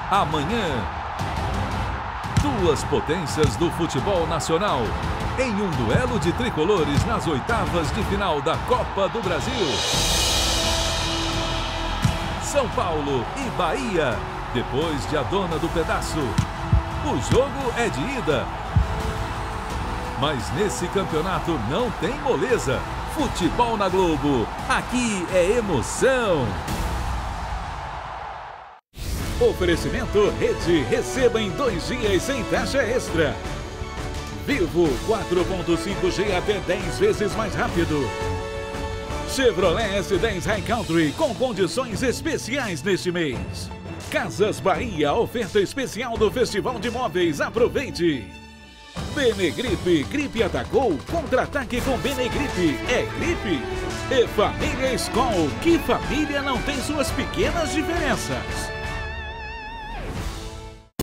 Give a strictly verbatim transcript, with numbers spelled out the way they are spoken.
Amanhã, duas potências do futebol nacional em um duelo de tricolores nas oitavas de final da Copa do Brasil. São Paulo e Bahia, depois de a dona do pedaço. O jogo é de ida. Mas nesse campeonato não tem moleza. Futebol na Globo, aqui é emoção. Oferecimento Rede, receba em dois dias sem taxa extra. Vivo quatro ponto cinco G até dez vezes mais rápido. Chevrolet S dez High Country com condições especiais neste mês. Casas Bahia, oferta especial do Festival de Móveis, aproveite. Benegripe, gripe atacou, contra-ataque com Benegripe, é gripe. E Família Skol, que família não tem suas pequenas diferenças.